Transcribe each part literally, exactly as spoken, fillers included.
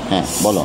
হ্যাঁ বলো।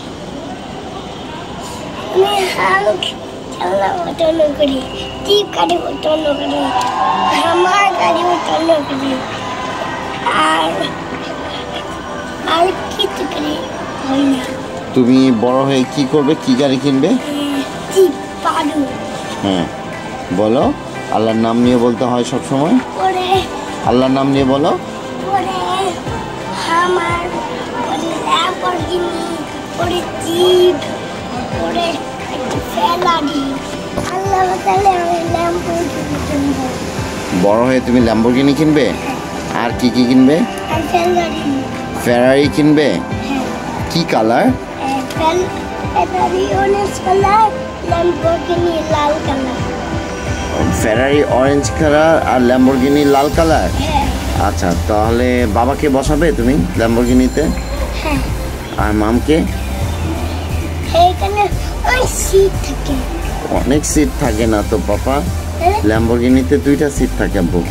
আমি হাল্ক খেলনা পছন্দ করি, জিপ গাড়ি পছন্দ করি, হামার গাড়ি পছন্দ করি, আর আর কিছু করি হয় না। তুমি বড় হয়ে কি করবে, কি গাড়ি কিনবে? জিপ পারু। হ্যাঁ বলো। আল্লাহর নাম নিয়ে বলতে হয় সব সময়। পরে আল্লাহর নাম নিয়ে বলো। পরে হামার, পরে ল্যাম্বরগিনি, পরে জিপ, পরে ফেরারি। আল্লাহ তাআলা আমি ল্যাম্বরগিনি কিনবো। বড় হয়ে তুমি ল্যাম্বরগিনি কিনবে? আর কি কি কিনবে? আর ফেরারি। ফেরারি কিনবে? হ্যাঁ। কি colour? Ferrari orange colour, Lamborghini লাল কালার। ফেরারি অরেঞ্জ কালার আর ল্যাম্বরগিনি লাল কালার। হ্যাঁ। আচ্ছা, তাহলে বাবাকে বসাবে তুমি ল্যাম্বরগিনিতে? হ্যাঁ। আর মামকে? এখানে অনেক সিট থাকে। অনেক সিট থাকে না তো পাপা, ল্যাম্বরগিনিতে দুইটা সিট থাকে আব্বু।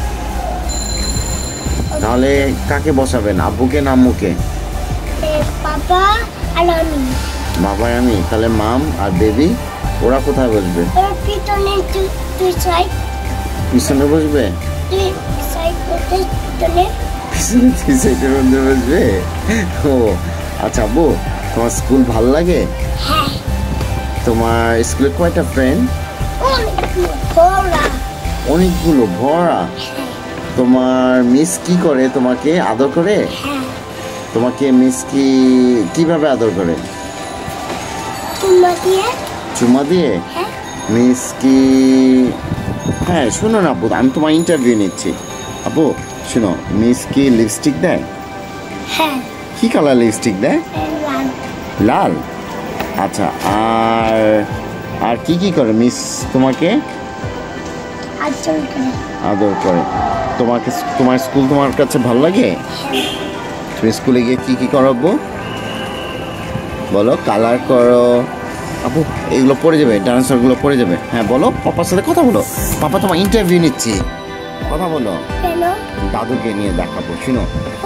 তাহলে কাকে বসাবেন, আব্বুকে না আম্মুকে? বাবা আর আমি। বাবা আমি, তাহলে মাম আর বেবি ওরা কোথায় বসবে? ওর পিছনে দুই সাইড। পিছনে বসবে? দুই সাইড পিছনে। পিছনে দুই সাইডের মধ্যে বসবে? ও আচ্ছা আব্বু, তোমার স্কুল ভালো লাগে? হ্যাঁ। তোমার স্কুলে কয়টা ফ্রেন্ড? অনেকগুলো ভরা। অনেকগুলো ভরা। তোমার মিস কি করে, তোমাকে আদর করে? হ্যাঁ। তোমাকে মিস কি কিভাবে আদর করে? চুমা দিয়ে। চুমা দিয়ে? হ্যাঁ। মিস কি, হ্যাঁ শোনো না আপু, আমি তোমার ইন্টারভিউ নিচ্ছি। আপু শোনো, মিস কি লিপস্টিক দেয়? হ্যাঁ। কি কালার লিপস্টিক দেয়? লাল। লাল। আচ্ছা, আর আর কি কি করে মিস তোমাকে? আদর করে। আদর করে। তোমাকে, তোমার স্কুল তোমার কাছে ভালো লাগে? তুমি স্কুলে গিয়ে কি কি করাবো বলো? কালার করো আপু, এগুলো পড়ে যাবে, ডান্সারগুলো পড়ে যাবে। হ্যাঁ বলো, পাপার সাথে কথা বলো। পাপা তোমার ইন্টারভিউ নিচ্ছি, কথা বলো। কেন? দাদুকে নিয়ে দেখাবো। শুনো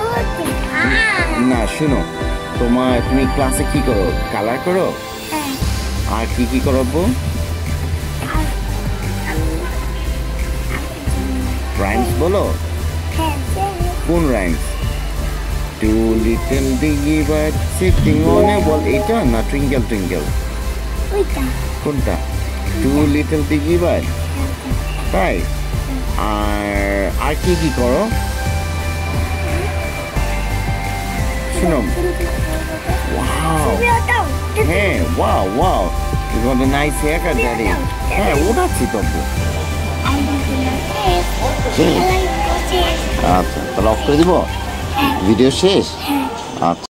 না, শুনো, তোমার তুমি ক্লাসে কি করো? কালার করো। হ্যাঁ। আর কি কি করাবো? রাইমস বলো। হ্যাঁ। কোন rhymes? Two little dicky bird sitting on a ball, এটা না টুইঙ্কেল টুইঙ্কেল? ওইটা। কোনটা? Two little dicky bird. তাই? আর আর কি কি করো? শুনো, ওয়াও, হ্যাঁ wow wow, you got a nice haircut daddy. হ্যাঁ ওঠাচ্ছি তো। আচ্ছা, তাহলে অফ করে দিব, ভিডিও শেষ। আচ্ছা।